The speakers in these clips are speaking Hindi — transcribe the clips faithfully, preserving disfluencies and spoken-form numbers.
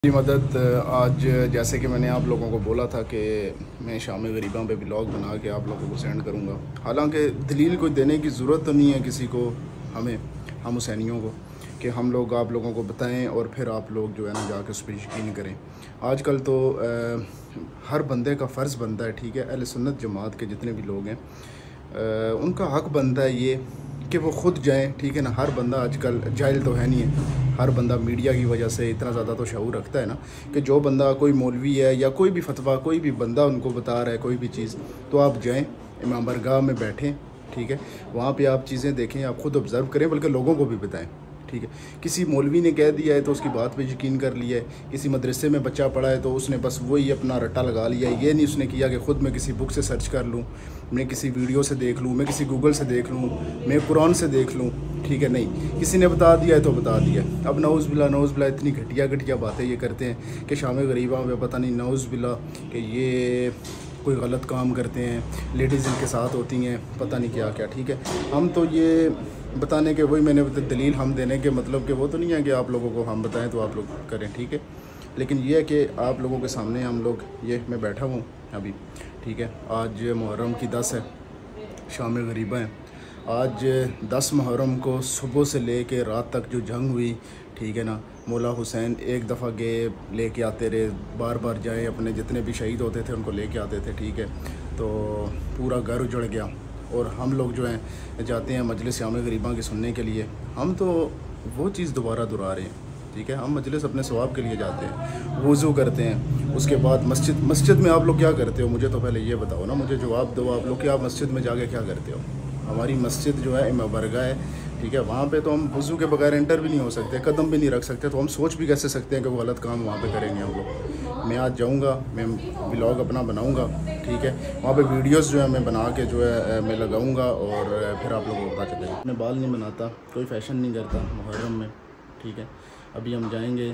की मदद। आज जैसे कि मैंने आप लोगों को बोला था कि मैं शाम गरीबां पे ब्लॉग बना के आप लोगों को सेंड करूंगा। हालांकि दलील कोई देने की ज़रूरत तो नहीं है किसी को, हमें हम हुसैनियों को, कि हम लोग आप लोगों को बताएं और फिर आप लोग जो है ना जाके उस पर यकीन करें। आजकल तो आ, हर बंदे का फ़र्ज़ बनता है, ठीक है, अहले सुन्नत जमात के जितने भी लोग हैं आ, उनका हक़ बनता है ये कि वो ख़ुद जाएं, ठीक है ना। हर बंदा आजकल जाहिल तो है नहीं है, हर बंदा मीडिया की वजह से इतना ज़्यादा तो शऊर रखता है ना कि जो बंदा कोई मौलवी है या कोई भी फतवा कोई भी बंदा उनको बता रहा है कोई भी चीज़, तो आप जाएं इमाम बारगाह में बैठें, ठीक है, वहाँ पे आप चीज़ें देखें, आप ख़ुद ऑब्ज़र्व करें, बल्कि लोगों को भी बताएं, ठीक है। किसी मौलवी ने कह दिया है तो उसकी बात पे यकीन कर लिया है, किसी मदरसे में बच्चा पढ़ा है तो उसने बस वही अपना रट्टा लगा लिया है। ये नहीं उसने किया कि ख़ुद मैं किसी बुक से सर्च कर लूँ, मैं किसी वीडियो से देख लूँ, मैं किसी गूगल से देख लूँ, मैं कुरान से देख लूँ, ठीक है। नहीं, किसी ने बता दिया है तो बता दिया। अब नौज़ बिल्ला नौज़ बिल्ला इतनी घटिया घटिया बातें ये करते हैं कि शाम गरीबा में पता नहीं नौज़ बिल्ला कि ये कोई गलत काम करते हैं, लेडीज़ इनके साथ होती हैं, पता नहीं क्या क्या, ठीक है। हम तो ये बताने के, वही मैंने दलील हम देने के मतलब कि वो तो नहीं है कि आप लोगों को हम बताएं तो आप लोग करें, ठीक है। लेकिन ये है कि आप लोगों के सामने हम लोग, ये मैं बैठा हूँ अभी, ठीक है। आज मुहर्रम की दस है, शाम गरीबा है। आज दस मुहर्रम को सुबह से ले कर रात तक जो जंग हुई, ठीक है ना, मौला हुसैन एक दफ़ा गए, लेके आते रहे, बार बार जाए, अपने जितने भी शहीद होते थे उनको लेके आते थे, ठीक है। तो पूरा घर उजड़ गया और हम लोग जो हैं जाते हैं मजलिस शाम गरीबा की सुनने के लिए। हम तो वो चीज़ दोबारा दोहरा रहे हैं, ठीक है। हम मजलिस अपने सवाब के लिए जाते हैं, वज़ू करते हैं, उसके बाद मस्जिद मस्जिद में आप लोग क्या करते हो मुझे तो पहले ये बताओ ना, मुझे जवाब दो आप लोग कि आप मस्जिद में जाके क्या करते हो। हमारी मस्जिद जो है इमाम बारगाह है, ठीक है, वहाँ पे तो हम वज़ू के बगैर एंटर भी नहीं हो सकते, कदम भी नहीं रख सकते, तो हम सोच भी कैसे सकते हैं कि वो गलत काम वहाँ पे करेंगे हम लोग। मैं आज जाऊँगा, मैं व्लॉग अपना बनाऊँगा, ठीक है, वहाँ पे वीडियोस जो है मैं बना के जो है मैं लगाऊँगा और फिर आप लोगों को पता चलेगा। अपने बाल नहीं बनाता, कोई फ़ैशन नहीं करता मुहर्रम में, ठीक है। अभी हम जाएँगे,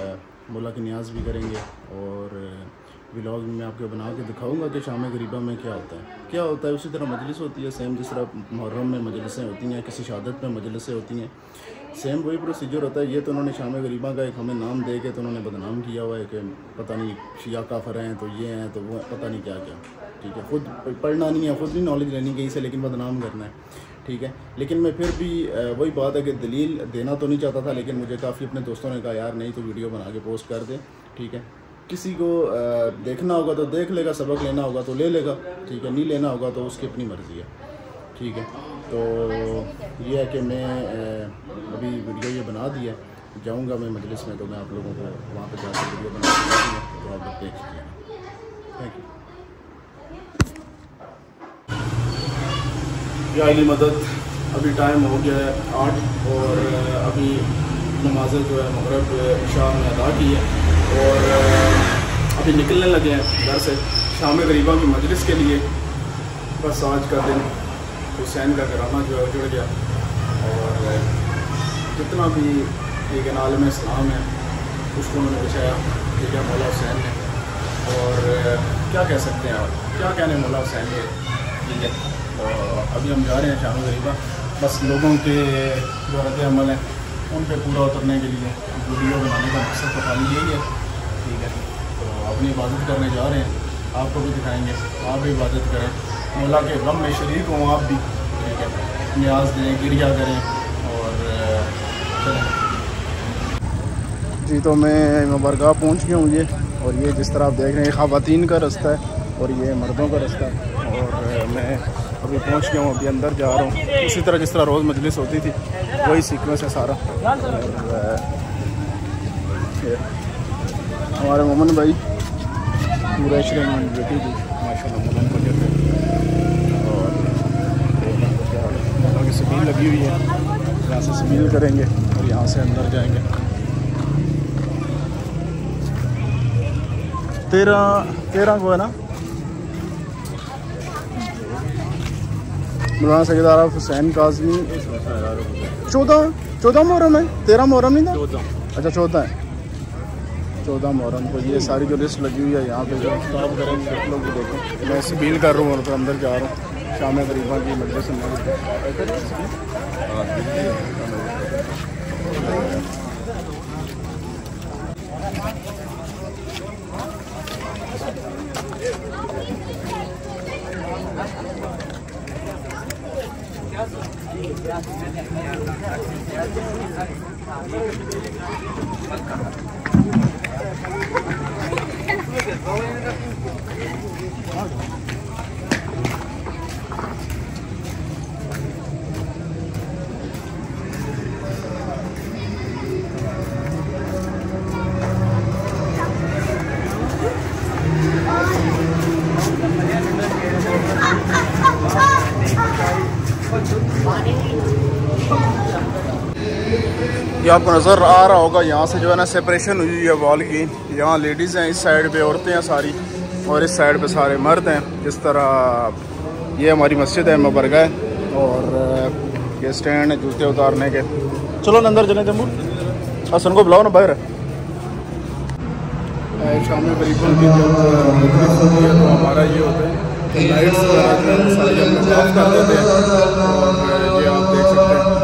मौला की न्याज़ भी करेंगे और व्लॉग में आपको बना के दिखाऊंगा कि शाम गरीबा में क्या होता है क्या होता है उसी तरह मजलिस होती है, सेम जिस तरह मुहर्रम में मजलिसें होती हैं, किसी शहादत में मजलिसें होती हैं, सेम वही प्रोसीजर होता है। ये तो उन्होंने शाम गरीबा का एक हमें नाम दे के तो उन्होंने बदनाम किया हुआ है कि पता नहीं शिया काफिर हैं तो ये हैं तो वो पता नहीं क्या क्या, ठीक है। खुद पढ़ना नहीं है, खुद नहीं नॉलेज लेनी कहीं से, लेकिन बदनाम करना है, ठीक है। लेकिन मैं फिर भी वही बात है कि दलील देना तो नहीं चाहता था, लेकिन मुझे काफ़ी अपने दोस्तों ने कहा यार नहीं तो वीडियो बना के पोस्ट कर दे, ठीक है। किसी को देखना होगा तो देख लेगा, सबक लेना होगा तो ले लेगा, ठीक है, नहीं लेना होगा तो उसकी अपनी मर्ज़ी है, ठीक है। तो ये है कि मैं अभी वीडियो ये बना दी है, जाऊँगा मैं मजलिस में तो मैं आप लोगों को वहाँ पर जाकर वीडियो बना दूँगा, तो आप लोग देख लीजिए। Thank you. या अली मदद। अभी टाइम हो गया है आठ और अभी नमाज़ें जो है मगरिब इशा में अदा की है और अभी निकलने लगे हैं घर से शाम गरीबा की मजलिस के लिए। बस आज का दिन हुसैन का घराना जो है जुड़ गया और जितना भी एक आलम इस्लाम है उसको उन्होंने बचाया, ठीक है, मौला हुसैन ने। और क्या कह सकते हैं आप, क्या कहने मौला हुसैन के, ठीक है। और अभी हम जा रहे हैं शाम गरीबा, बस लोगों के जो रद्द अमल हैं उन पर पूरा उतरने के लिए वीडियो बनाने का मकसद तो खाली यही है, ठीक है। तो अपनी इबादत करने जा रहे हैं, आपको भी दिखाएंगे, आप भी इबादत करें, मौला के गम में शरीक हों आप भी, ठीक है, न्याज़ दें, गिरिया करें और चलें जी। तो मैं इमाम बारगाह पहुँच गया हूँ ये, और ये जिस तरह आप देख रहे हैं ख़वातीन का रास्ता है और ये मर्दों का रास्ता है, और मैं अभी पहुंच गया हूँ, अभी अंदर जा रहा हूँ। इसी तरह जिस तरह रोज़ मजलिस होती थी वही सीक्वेंस है सारा। हमारे मोमन भाई पूरा श्रेणी बेटी थी माशाल्लाह, मोमन को कहते हैं, और की सबील लगी हुई है, यहाँ से सबील करेंगे और यहाँ से अंदर जाएंगे। तेरह तेरह को है ना मौलाना सैयद आरिफ हुसैन काज़मी। चौदह चौदह मुहर्रम है, तेरह मुहर्रम नहीं था, अच्छा चौदह है, चौदह मुहर्रम को ये सारी जो लिस्ट लगी हुई है यहाँ पे जो स्टॉप करेंगे आप लोग भी देखें। मैं सबील कर रहा हूँ और फिर अंदर जा रहा हूँ शाम गरीबा की मजलिस में। ये आपको नज़र आ रहा होगा, यहाँ से जो है ना सेपरेशन हुई है वॉल की। यहाँ लेडीज़ हैं, इस साइड पे औरतें हैं सारी, और इस साइड पे सारे मर्द हैं। इस तरह ये हमारी मस्जिद है मुबारक है, और ये स्टैंड है जूते उतारने के। चलो ना अंदर चलें तैमूर, हसन को बुलाओ ना बाहर। शाम में करीबन की जब होती है तो हमारा ये होता है कि लाइट्स सारी हम ऑफ कर देते हैं, और ये आप देख सकते हैं।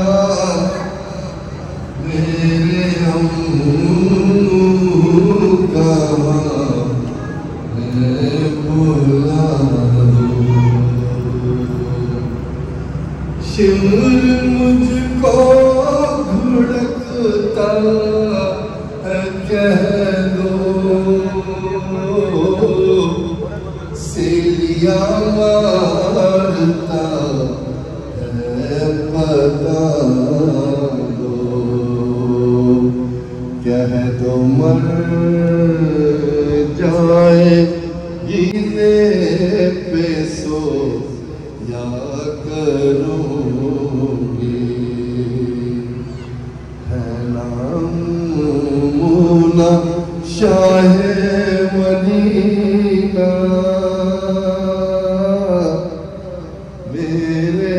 शिवर मुझको धुड़कता है कह दो, सिलिया मारता है बता दो, कह दो मर जाए जीने पे सो या करूँगी, है नामुना शाहे मदीना, मेरे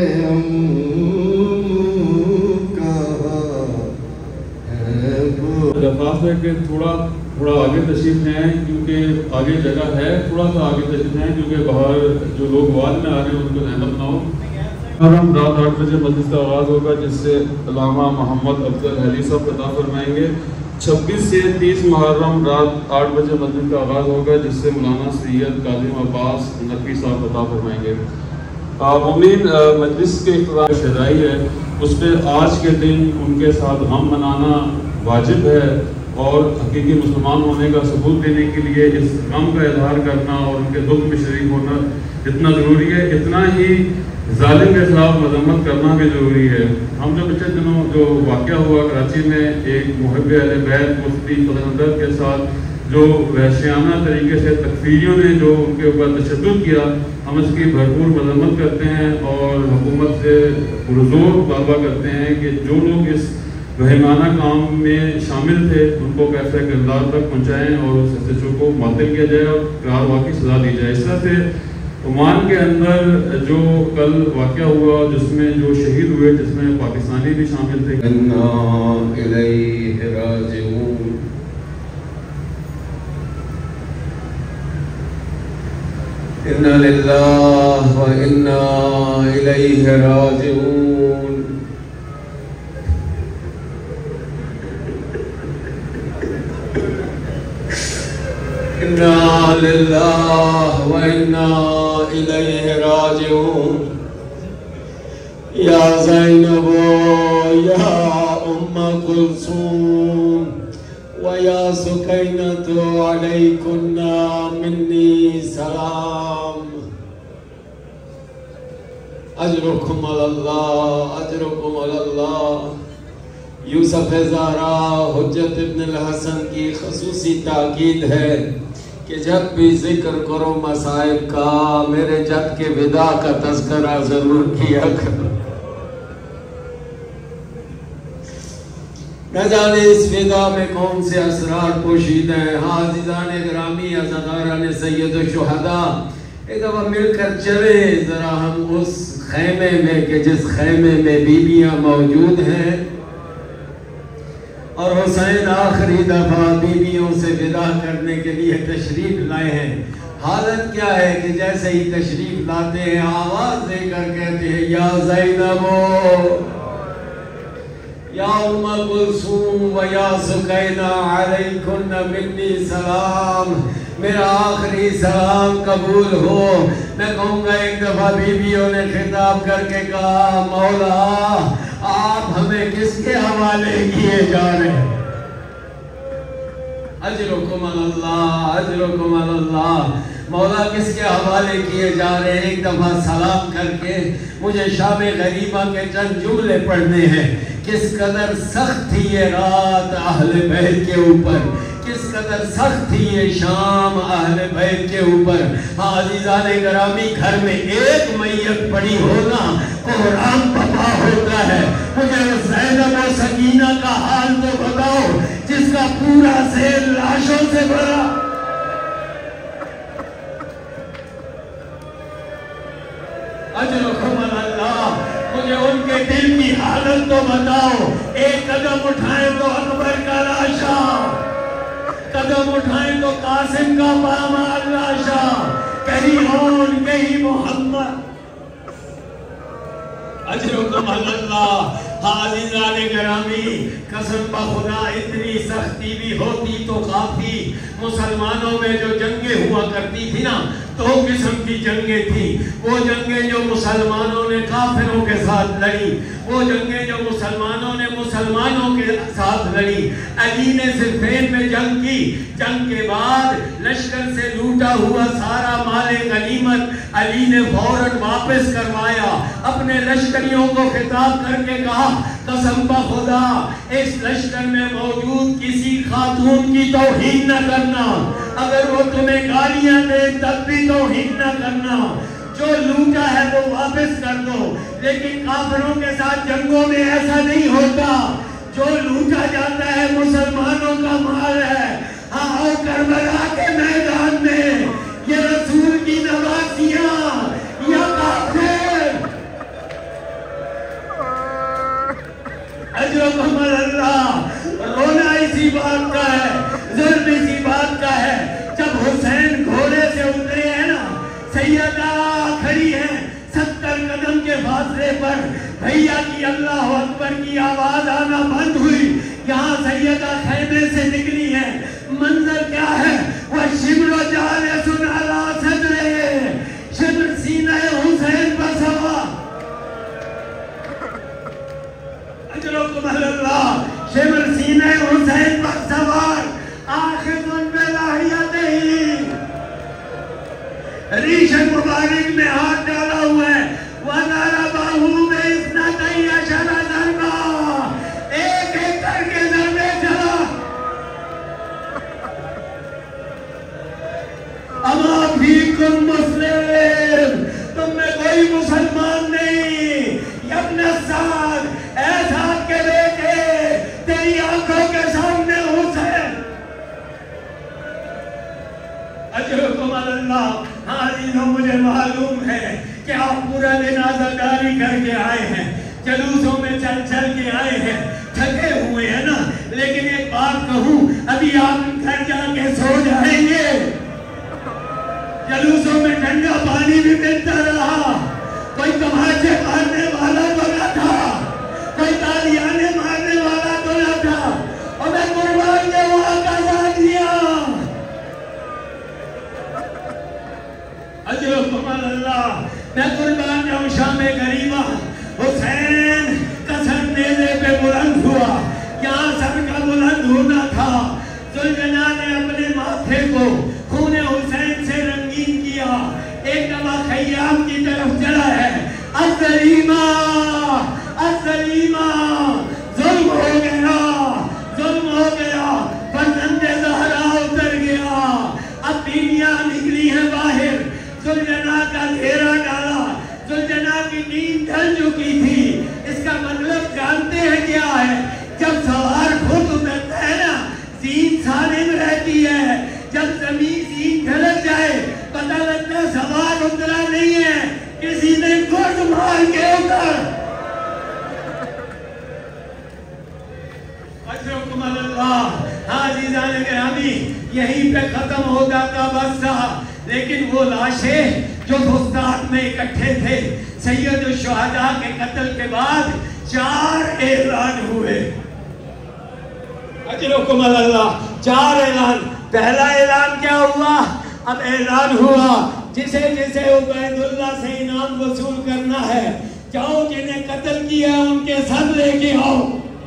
दरख्वास्त है कि थोड़ा थोड़ा आगे तशरीफ हैं, क्योंकि आगे जगह है, थोड़ा सा आगे तशरीफ हैं, क्योंकि बाहर जो लोग वाद में आ रहे हैं उनको ध्यान रखना हो। मुहर्रम रात आठ बजे मस्जिद का आगाज़ होगा, जिससे अल्लामा मोहम्मद अफजल अली साहब खिताब फरमाएंगे। छब्बीस से तीस मुहर्रम रात आठ बजे मस्जिद का आगाज़ होगा, जिससे मौलाना सैयद काजिम अब्बास नकवी साहब खिताब फरमाएंगे। मुमिन मजलिस के इफ्तिताह शराई है, उस पर आज के दिन उनके साथ गम मनाना वाजिब है, और हकीकी मुसलमान होने का सबूत देने के लिए इस गम का इजहार करना और उनके दुख में शरीक होना जितना ज़रूरी है, इतना ही जालिम के खिलाफ मजम्मत करना भी ज़रूरी है। हम जो पिछले दिनों जो वाक़या हुआ कराची में, एक मुहब्ब अहले बैत मुफ्ती फजल के साथ जो वहशियाना तरीके से तकफीरियों ने जो उनके ऊपर तशद्दुद किया, हम इसकी भरपूर मजम्मत करते हैं और हुकूमत से पुरज़ोर मुतालबा करते हैं कि जो लोग इस वहमाना काम में शामिल थे उनको कैसे किरदार तक पहुँचाएँ और उस एस एच ओ को मुअत्तल किया जाए और कारवा की सज़ा दी जाए। इस तरह से ओमान के अंदर जो कल वाक़या हुआ जिसमें जो शहीद हुए, जिसमें पाकिस्तानी भी शामिल थे, इन्ना लिल्लाहि व इन्ना इलैहि राजिऊन। इन्ना लिल्लाहि व इन्ना इलैहि राजिऊन। या ज़ैनबो या उम्म कुलसूम व या सुकैनतु अलैकुन्ना मिन्नी सलाम। अजरुकुम अल्लाह, अजरुकुम अल्लाह। यूसुफ ज़हरा हुज्जत इब्न अल-हसन की ख़ुसूसी ताकीद है कि जब भी जिक्र करो मसाइब का, मेरे जद के विदा का तज़किरा ज़रूर किया करो। न जाने इस विदा में कौन से असरार पोशीदा हैं। हाँ अज़ीज़ान गिरामी, अज़ादारान सैयद शुहदा, एक दफ़ा मिलकर चले ज़रा हम उस खैमे में कि जिस खैमे में बीबियाँ मौजूद हैं और हुसैन आखिरी दफ़ा बीबियों से विदा करने के लिए तशरीफ़ लाए हैं। हालत क्या है कि जैसे ही तशरीफ़ लाते हैं आवाज़ देकर कहते हैं या ज़ैनबो या उम्मा कुलसूम व या सुकैना अलैकुन्ना मिन्नी सलाम। मेरा आखिरी सलाम कबूल हो। मैं कहूँगा एक दफा बीवियों ने खिताब करके कहा, मौला आप हमें किसके हवाले किए जा रहे हैं? अजरुकुम अल्लाह, अजरुकुम अल्लाह। मौला किसके हवाले किए जा रहे हैं? एक दफा सलाम करके मुझे शाम गरीबा के चंद जुमले पढ़ने हैं। किस कदर सख्त थी ये रात अहले बैत के ऊपर, किस कदर सख्त थी ये शाम अहले बैत के ऊपर। हाँ अज़ीज़ाने गरामी, घर में एक मैयत पड़ी हो ना कोहराम पपा होता है। मुझे ज़ैनब और सकीना का हाल तो बताओ जिसका पूरा सेल लाशों से भरा। अजरुकुम अल्लाह। मुझे उनके दिल की हालत तो बताओ। एक कदम उठाए तो अकबर का लाशा, कदम उठाए तो कासिम का पामाल लाशा, कहीं ऑन कहीं मोहम्मद। अजरुकुम अल्लाह। हाज़िराने गरामी, कसम खुदा इतनी सख्ती भी होती तो काफी। मुसलमानों में जो जंगें हुआ करती थी ना, दो किस्म की जंगें थी। वो जंगें जो मुसलमानों ने काफिरों के साथ लड़ी, वो जंगें जो मुसलमानों ने मुसलमानों के साथ लड़ी। अली ने सिफ़ीन में जंग की। जंग के बाद लश्कर से लूटा हुआ सारा माले गनीमत अली ने फौरन वापस करवाया। अपने लश्करियों को खिताब करके कहा, कसम खुदा इस लश्कर में मौजूद किसी खातून की तौहीन न करना। अगर वो तुम्हें गालियां दे तब भी तौहीन न करना। जो लूटा है वो वापस कर दो। लेकिन काफिरों के साथ जंगों में ऐसा नहीं होता। जो लूटा जाता है मुसलमानों का माल है। हाँ करबला के मैदान में ये रसूल की नवासियां या काफिर। अजरुकुम अल्लाह। रोना इसी बात का है, जुल्म इसी बात का है। जब हुसैन घोड़े से उतरे हैं ना, सैयदा खड़ी है सत्तर कदम के फासले पर। भैया की अल्लाह अकबर की आवाज आना बंद हुई। यहाँ सैयदा खैमे से निकली है। मंजर क्या है? वह शिमरो जाले सुनाला सदरे, शिमर सीना हुसैन पर सवार। अजरुकुम अल्लाह। शिमर सीना हुसैन पर सवार। आखिर में लाहियत ही रीशे मुबारक में हाथ डाला हुआ है। वनारा बाहू में इतना कई अशरा दरबा, एक एक करके दरबे चला। अमा फीकुम मुस्लिम, तुम में कोई मुसलमान नहीं। अपने साथ ऐसा के बेटे तेरी आंखों के सामने हुसैन। अजरुकुम अल्लाह। हाँ अजीजों, मुझे मालूम है कि आप पूरा दिन आज़ादारी करके आए हैं, जलूसों में चल चल के आए हैं, थके हुए हैं ना। लेकिन एक बात कहूँ, अभी आप घर जाके सो जाएंगे। जलूसों में ठंडा पानी भी मिलता रहा। कोई तमाचे मारने वाला तो न था, कोई तालियाने मारने वाला तो न था। और मैं कुर्बान ने वहां का साथ दिया। अजरुकुम अल्लाह। मैं कुर्बान जाऊं शाम गरीबा। हुसैन का सर नेज़े पे बुलंद हुआ। यहाँ सर का बुलंद होना था। जुल्जना ने अपने माथे को खूने हुसैन से रंगीन किया। एक दफा खय्याम की तरफ चला है। अज़लीमा, अज़लीमा, जुल्म हो गया, जुल्म हो गया। फर्जंदे ज़हरा उतर गया। अब बीवियां निकली हैं बाहर। जुल्जना का घेरा डाला। जुल्जना की नींद ढल चुकी थी। इसका मतलब जानते हैं क्या है? जब सवार खुद उतरता है ना, जीन सालिम रहती है। जब जमीन जीन ढलक जाए पता लगता है सवार उतरा नहीं है, किसी ने गुट मार के उतर। अजरुकुम अल्लाह। हाज़िराने गिरामी, यहीं पे खत्म हो जाता बस था। लेकिन वो लाशें जो फुस्ताद में इकट्ठे थे, सैयद शुहदा के कत्ल के बाद चार ऐलान हुए। अजरुकुम अल्लाह, चार ऐलान। पहला ऐलान क्या हुआ? अब ऐलान हुआ जिसे जिसे उबैदुल्लाह से इनाम वसूल करना है, जाओ जिन्हें कत्ल किया उनके सर लेके आओ,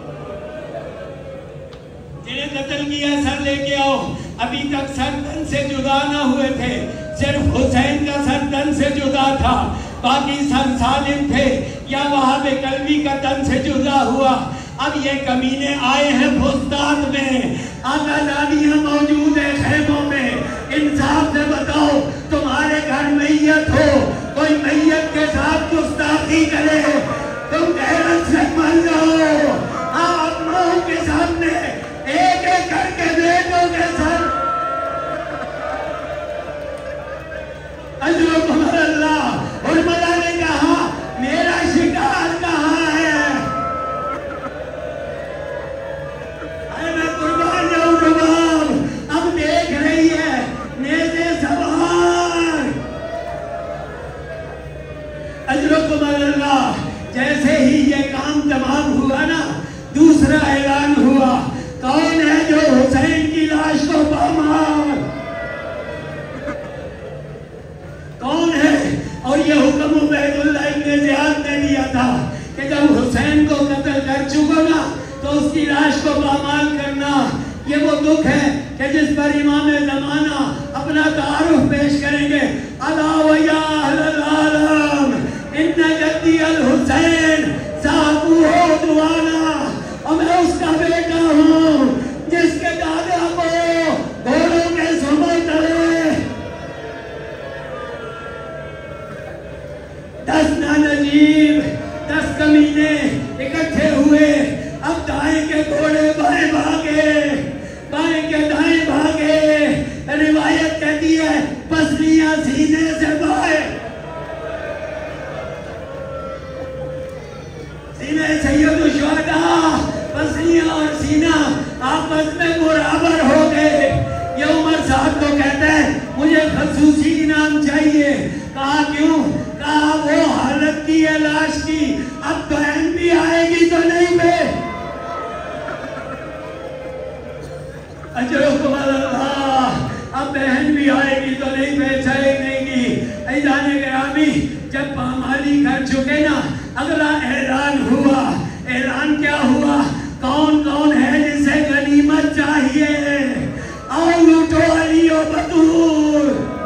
जिन्हें कत्ल किया सर लेके आओ। अभी तक सर तन से जुदा ना हुए थे, सिर्फ हुसैन का सर तन से जुदा था, बाकी सर सालिम थे या वहां पे कलबी का तन से जुदा हुआ। अब ये कमीने आए हैं फुस्ताद में, आकादानियां मौजूद है खेमों में। इंसाफ से बताओ, तुम्हारे घर मैयत हो, कोई मैयत के साथ गुस्ताखी करे, तुम गैरत से मर जाओ। आप माओ के सामने एक एक करके बेटों के सर। अजरुकुम अल्लाह। और मला ने कहा मेरा शिकार कहाँ है? अरे मैं कुर्बान जाऊं रुबाब। अब देख रही है नेज़े सवार। अजरुकुम अल्लाह। जैसे ही ये काम तमाम हुआ ना, दूसरा ऐलान हुआ, कौन है जो हुसैन की लाश को पामार? कौन है? और ये हुक्म उबैदुल्लाह इब्न ज़ियाद ने दिया था कि जब हुसैन को कत्ल कर चुको ना तो उसकी लाश को पामाल करना। ये वो दुख है कि जिस पर इमाम ज़माना अपना तारुफ पेश करेंगे। अला व या अहलल आलम इन्ना जद्दी अल हुसैन साहबू हो दुआना। और मैं उसका बेटा हूँ जिसके दादा को घोड़ों के सुमर करे। दस नानजीब, दस कमीने इकट्ठे हुए। अब दाएं के घोड़े बाएं भागे, बाएं के दाएं भागे। रिवायत कहती है पसलियां सीने से बाएं, सीने सैयद शुहदा, पसलियां और सीना आपस में बराबर हो गए। ये उमर साहब तो कहता है मुझे खसूसी इनाम चाहिए। कहा क्यों? कहा वो हालत की है लाश की, अब बहन भी आएगी तो नहीं बे। अजरुकुम अल्लाह। अब बहन भी आएगी तो नहीं बेचैनेगी। ऐलान गिरामी जब पामाली कर चुके ना, अगला ऐलान हुआ। ऐलान क्या हुआ? कौन कौन है जिसे गनीमत चाहिए? आओ लूटो अली और बतूर।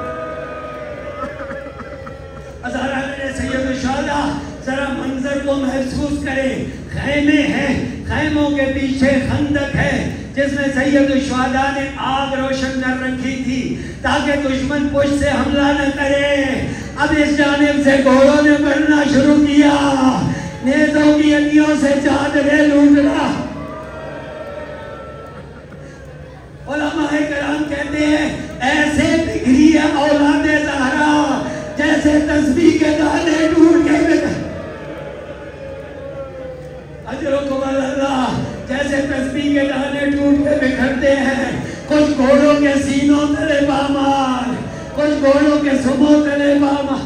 जरा मेरे सैयद शुहदा जरा मंजर को महसूस करें। खैमे हैं, खैमों के पीछे खंदक है जिसमें सैयद शुहदा ने आग रोशन कर रखी थी ताकि दुश्मन पुष्ट से हमला न करे। अब इस जानिब से घोड़ों ने बढ़ना शुरू किया, नेज़ों की अड्डियों से चादरें लूटना। उलमाए किराम कहते हैं ऐसे बिखरी है औलादे ज़हरा जैसे तस्बीह के दाने टूट के अजरुकुम अल्लाह, जैसे तस्बीह के दाने टूट के बिखरते हैं। कुछ घोड़ों के सीनों तले पामार, कुछ घोड़ों के सुबह तले पामार।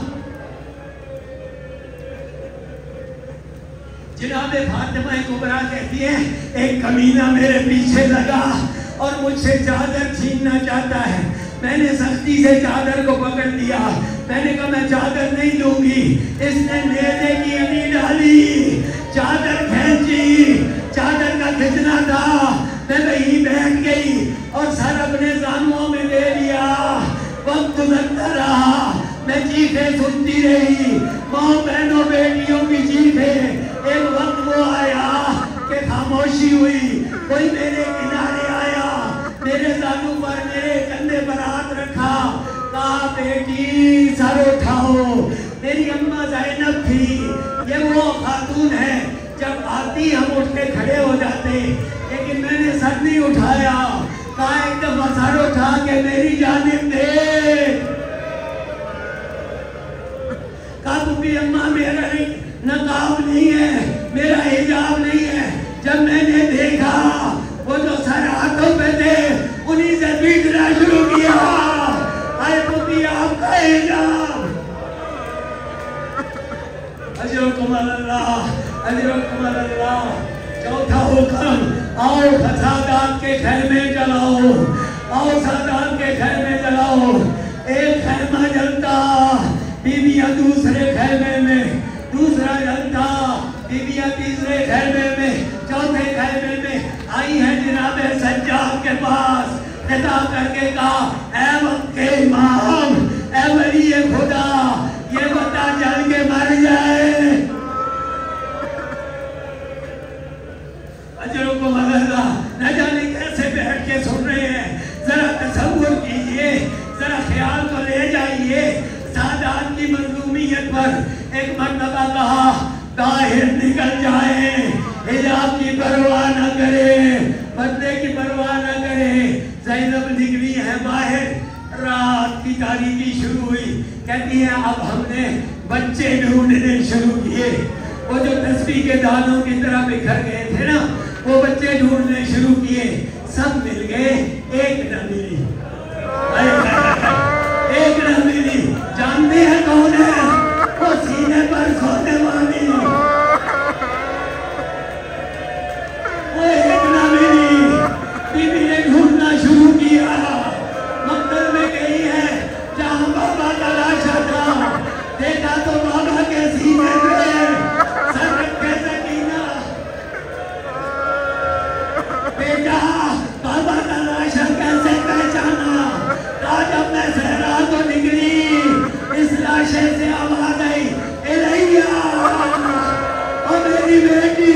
जनाबे फातिमा कुबरा कहती है एक कमीना मेरे पीछे लगा और मुझसे चादर छीनना चाहता है। मैंने सख्ती से चादर को पकड़ लिया। मैंने कहा मैं चादर नहीं लूंगी। इसने नेज़े की अनी डाली, चादर खींची, चादर का खिंचना था। मैं वहीं बैठ गई और सर अपने जानुओं में ले लिया। वक्त गुजरता रहा, मैं चीखें सुनती रही, माँ बहनों बेटियों की चीखें। एक वक्त वो आया कि खामोशी हुई। कोई मेरे किनारे आया, मेरे जानू पर, मेरे कंधे पर हाथ रखा, कहा बेटी सर उठाओ। मेरी अम्मा ज़ैनब थी, ये वो खातून है जब आती हम उठ के खड़े हो जाते, लेकिन मैंने सर नहीं उठाया। कहा एक दफा सर उठा के मेरी जानिब देख। कहा बुबी अम्मा मेरा नकाब नहीं है, मेरा हिजाब नहीं है। जब मैंने देखा वो जो सर हाथों पे थे उन्हीं से पीटना शुरू किया। आए बुबी आपका हिजाब। अजरुकुम अल्लाह। अजरकुम अल्लाह। चौथा हुक्म, आओ सादात के खैमे जलाओ, आओ सादात के खैमे जलाओ। एक खैमा जलता, बीबियां दूसरे खैमे में, दूसरा जलता, बीबियां तीसरे खैमे में, चौथे खैमे में आई है जनाब सज्जाद के पास। खिताब करके कहा, ऐ मक्के इमाम, ऐ वली खुदा, ये बता जल के मर जाए। अजरकुम अल्लाह। न जाने कैसे बैठ के सुन रहे हैं, जरा तसव्वुर कीजिए, जरा ख्याल को ले जाइए। सादात की मजलूमियत पर एक मर्तबा कहा, ताहिर निकल जाए, हिजाब की परवाह न करे, पर्दे की परवाह न करे। ज़ैनब निकली है बाहर, रात की तारीकी शुरू हुई। कहती है अब हमने बच्चे ढूंढने शुरू किए। वो जो तस्बीह के दानों की तरह बिखर गए थे ना, वो बच्चे ढूंढने शुरू किए। सब मिल गए, एक न मिली, एक न मिली। जानते हैं कौन है? वो सीने पर सोने वाली, वो एक न मिली। बीबी ने ढूंढना शुरू किया, मक्तल में गई है जहाँ बाबा का लाशा था। देखा तो बाबा के सीने पे सर रखे सकीना। बेटा बाबा का लाशा कैसे पहचाना? आज अब मैं सहरा तो निकली, इस लाशे से आवाज आई, इलैया, ओ मेरी बेटी।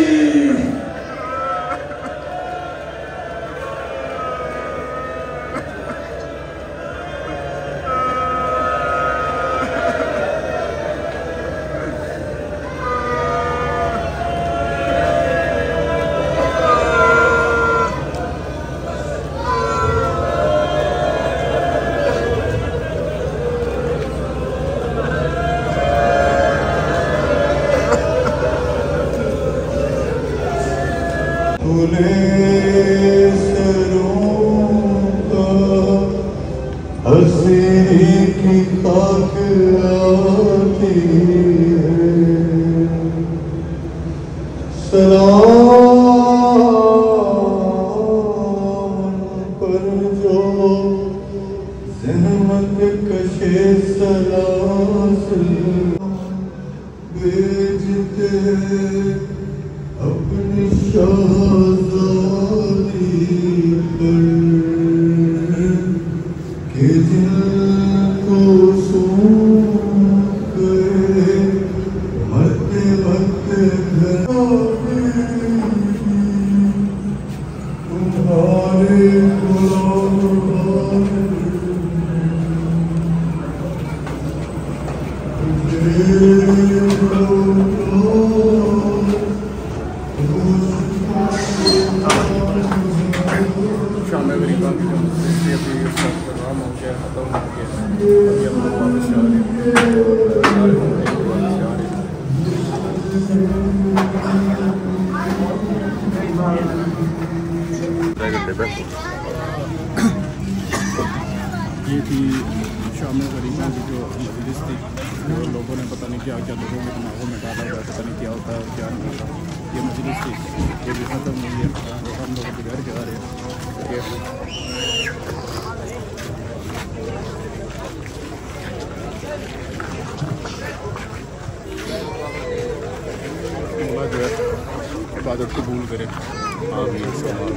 हसीनी की खाक आती है, सलाम पर जो ज़हमत कशे सलासिल भेजते अपनी शहज़ादी पर, के जिनको सूख गए मरते मरते तुम्हारे गुलाम शाम गरीबा की जो अभी उसका प्रोग्राम हो गया, ख़त्म हो गया। अभी हम लोग वापस जा रहे हैं, सारे घूमने के वापस जा रहे हैं। ये थी शाम गरीबा की जो मजलिस थी, जो लोगों ने पता नहीं क्या क्या लोगों के दिमागों में डाला हुआ, पता नहीं क्या होता है और क्या नहीं होता। ये मजलिस थी, ये भी ख़त्म हुई है, हम लोग के घर जा रहे हैं। जो है इबादत कबूल करे। आमीन।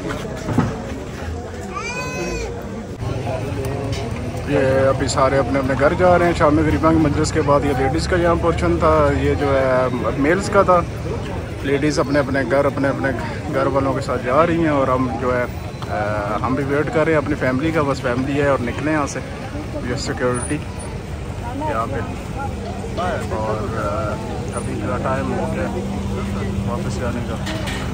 ये अभी सारे अपने अपने घर जा रहे हैं शाम गरीबा की मजलिस के बाद। ये लेडीज़ का यहाँ पोर्शन था, ये जो है मेल्स का था। लेडीज़ अपने अपने घर अपने अपने घर वालों के साथ जा रही हैं और हम जो है आ, हम भी वेट कर रहे हैं अपनी फैमिली का। बस फैमिली है और निकले यहाँ से। ये सिक्योरिटी यहाँ पे, और अभी का टाइम हो गया वापस जाने का।